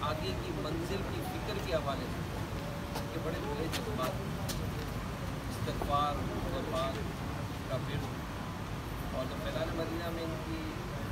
آگے کی منزل کی فکر کے حوالے سے کہ بڑے بڑے جذبات استغفار قربان کا ورد اور جو فیضان مدینہ میں ان کی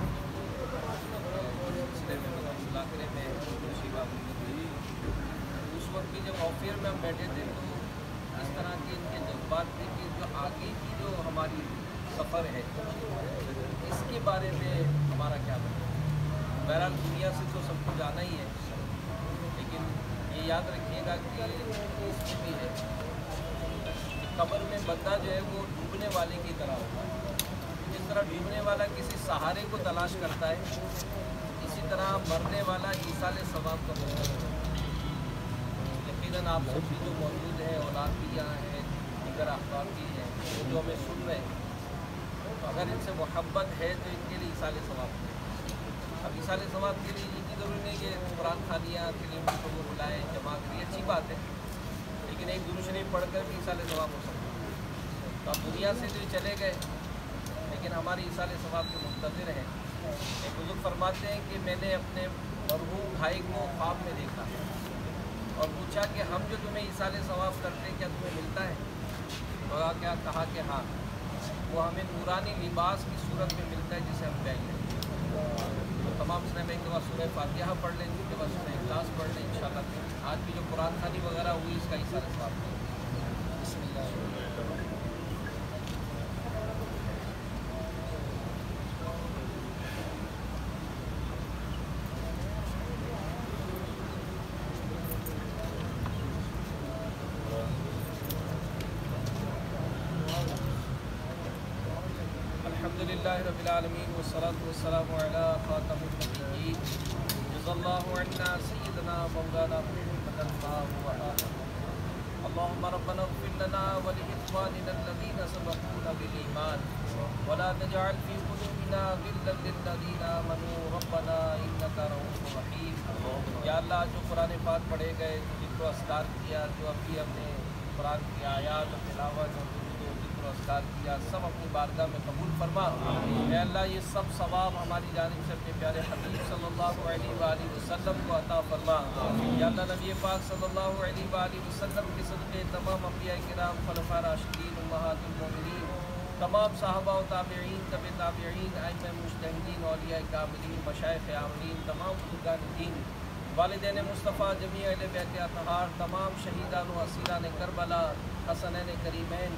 سلسلے میں مذاکرے میں شیبہ ہوئی اس وقت بھی جب آفیئر میں ہم بیٹھے تھے تو اس طرح کے ان کے جذبات تھے کہ جو آگے کی جو ہماری سفر ہے اس کے بارے میں ہمارا کیا بنے. بہرحال دنیا سے تو سب کو جانا ہی ہے لیکن یہ یاد رکھیے گا کہ اس میں بھی ہے کہ قبر میں بندہ جو ہے وہ ڈوبنے والے کی طرح ہوتا ہے. جس طرح ڈوبنے والا کسی سہارے کو تلاش کرتا ہے اسی طرح مرنے والا ایصال ثواب کا منتظر ہوتا ہے. یقیناً آپ سب بھی جو موجود ہیں اولاد بھی یہاں ہیں دیگر احباب بھی ہیں جو ہمیں سن رہے ہیں تو اگر ان سے محبت ہے تو ان کے لیے ایصال ثواب ہے. اب ایصال ثواب کے لیے یہ ضروری نہیں کہ قرآن خانیہ کے لیے ان کو بلائیں جمع کریں اچھی بات ہے لیکن ایک درود شریف پڑھ کر بھی ایصال ثواب ہو سکتا ہے. تو اب دنیا سے جو چلے گئے لیکن ہماری ایصال ثواب کے منتظر ہیں. ایک بزرگ فرماتے ہیں کہ میں نے اپنے مرحوم بھائی کو خواب میں دیکھا اور پوچھا کہ ہم جو تمہیں ایصال ثواب کرتے ہیں کیا تمہیں ملتا ہے؟ تو کیا کہا کہ ہاں وہ ہمیں نورانی لباس کی صورت میں ملتا ہے جسے ہم پہن لیں. تو تمام اسلام ایک دفعہ سورہ فاتحہ پڑھ لیں اس کے بعد سورہ اخلاص پڑھ لیں انشاءاللہ. آج کی جو قرآن خوانی وغیرہ ہوئی اس کا ایصال ثواب ہے. بسم اللہ. الحمدللہ رب العالمین والصلاة والسلام علی خاتم النبیین جزا اللہ عنا سیدنا مولانا محمد اللہم ربنا اغفر لنا ولإخواننا الذین سبقونا بالایمان ولا تجعل في قلوبنا غلا للذین آمنوا ربنا انک رؤوف رحیم. یا اللہ جو قرآن پاک پڑھے گئے جو ذکر و اذکار کیا جو ابھی ہم نے قرآن کی آیات و تلاوت اور اذکار کیا سب اپنی بارگاہ میں قبول فرما. اے اللہ یہ سب ثواب ہماری جانب سے اپنے پیارے حبیب صلی اللہ علیہ وآلہ وسلم کو عطا فرما. یا اللہ نبی پاک صلی اللہ علیہ وآلہ وسلم کے صدقے تمام انبیاء کرام خلفاء راشدین امہات المومنین تمام صحابہ و تابعین تبع تابعین ائمہ مجتہدین اولیاء کاملین مشائخ عاملین تمام بزرگان دین والدین مصطفیٰ جمیع اہل بیت اطہار تمام شہیدان و اسیران کربلا حسنین کریمین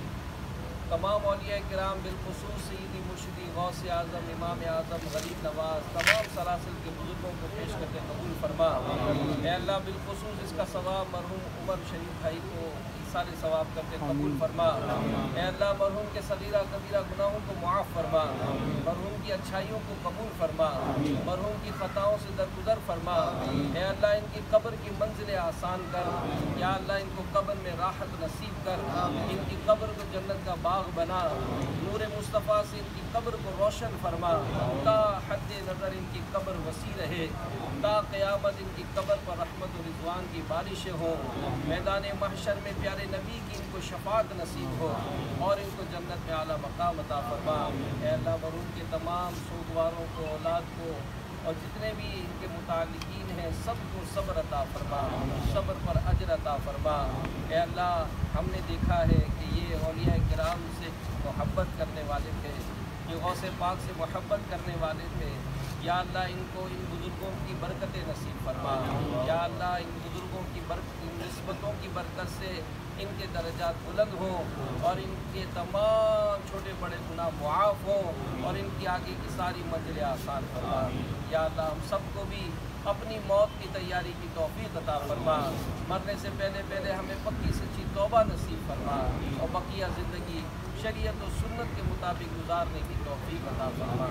تمام اولیاء کرام بالخصوص سیدی مرشدی غوث اعظم امام اعظم غریب نواز تمام سلاسل کے بزرگوں کو پیش کر کے قبول فرما. اے اللہ بالخصوص اس کا ثواب مرحوم عمر شریف بھائی کو ایصال ثواب کر کے قبول فرما. اے اللہ مرحوم کے صغیرہ کبیرہ گناہوں کو معاف فرما. مرحوم کی اچھائیوں کو قبول فرما. مرحوم کی خطاؤں سے درگزر فرما. اے اللہ ان کی قبر کی منزل آسان کر. یا اللہ ان کو قبر میں راحت نصیب کر. ان کی قبر کو جنت کا باغ بنا. نور مصطفیٰ سے ان کی قبر کو روشن فرما. تا حد نظر ان کی قبر وسیع رہے. تا قیامت ان کی قبر پر رحمت و رضوان کی بارشیں ہوں. میدان محشر میں پیارے نبی کی ان کو شفاعت نصیب ہو اور ان کو جنت میں اعلیٰ مقام عطا فرما. اے اللہ مرحوم کے تمام سوگواروں کو اولاد کو اور جتنے بھی ان کے متعلقین ہیں سب کو صبر عطا فرما. صبر پر اجر عطا فرما. اے اللہ ہم نے دیکھا ہے کہ یہ اولیاء کرام سے محبت کرنے والے تھے یہ غوث پاک سے محبت کرنے والے تھے. یا اللہ ان کو ان بزرگوں کی برکتیں نصیب فرما. یا اللہ ان بزرگوں کی نسبتوں کی برکت سے ان کے درجات بلند ہوں اور ان کے تمام چھوٹے بڑے گناہ معاف ہوں اور ان کی آگے کی ساری منزلیں آسان فرما. یا اللہ ہم سب کو بھی اپنی موت کی تیاری کی توفیق عطا فرما. مرنے سے پہلے ہمیں پکی سچی توبہ نصیب فرما اور بقیہ زندگی شریعت و سنت کے مطابق گزارنے کی توفیق عطا فرما.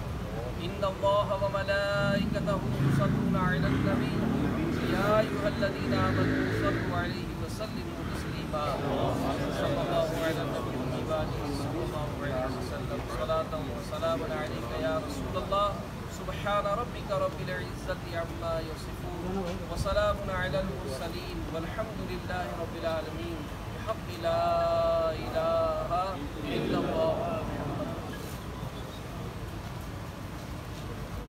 ان اللہ و ملائکتہ یصلون علی النبی یا ایھا الذین آمنوا صلوا علیہ وسلموا تسلیما. صلی اللہ علی النبی وآلہ صلی اللہ علیہ وسلم صلاۃ و سلام علیک یا رسول اللہ. سبحان ربک رب العزة عما یصفون وسلام علی المرسلین والحمد للہ رب العالمین. بحق لا الہ الا اللہ.